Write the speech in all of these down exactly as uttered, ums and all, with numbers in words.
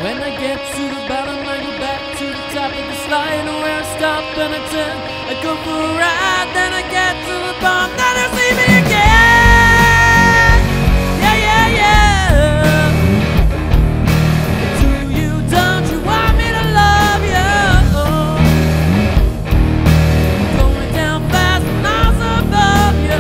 When I get to the bottom, I go back to the top of the slide, where I stop and I turn, I go for a ride. Then I get to the bottom, then I see me again. Yeah, yeah, yeah. Do you, don't you want me to love you? Going down fast, miles above you.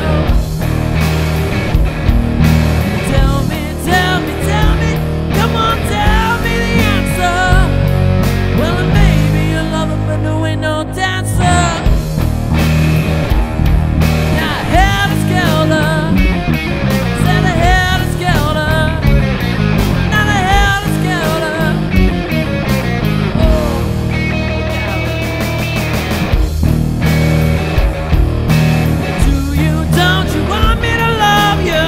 Tell me, tell me, tell me, come on, tell me the answer. Well, maybe you love it, but no ain't no dancer. Now, Helter Skelter, said a Helter Skelter, not a Helter Skelter. Oh, do you, don't you want me to love you?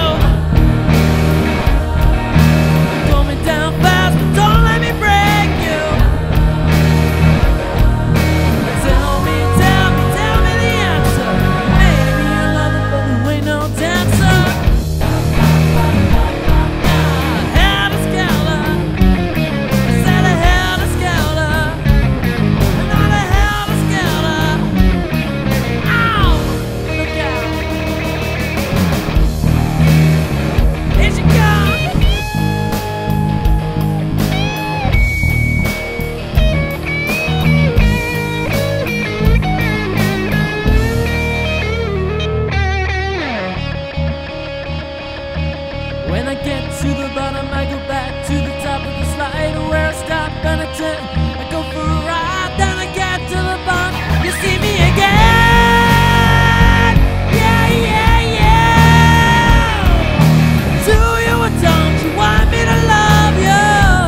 Coming down fast, but don't let me break you. Tell me, tell me, tell me the answer. Maybe you love it, but you ain't no dancer. Helter Skelter, said a Helter Skelter, not a Helter Skelter. Ow, look out! Here she comes. When I get to the bottom, I go back to the top of the slide, where I stop and I turn, I go for a ride. Then I get to the bottom, you see me again. Yeah, yeah, yeah. Do you or don't you want me to love you?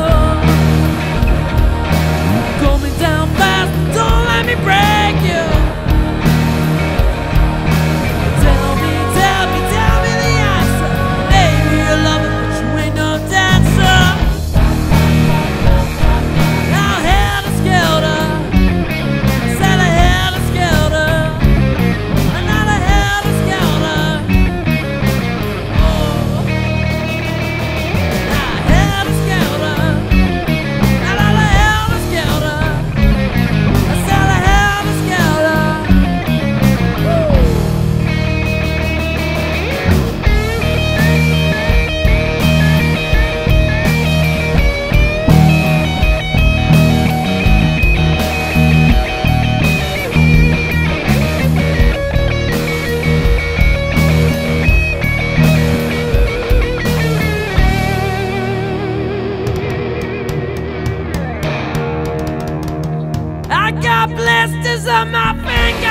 Coming down fast, but don't let me break you. Tell me, tell me, tell me the answer. Maybe you love it, but you ain't no dancer. Now Helter Skelter, said a Helter Skelter, not a Helter Skelter. Oh, now Helter Skelter, not a Helter Skelter. I said a Helter Skelter. Woo. I got blisters on my fingers.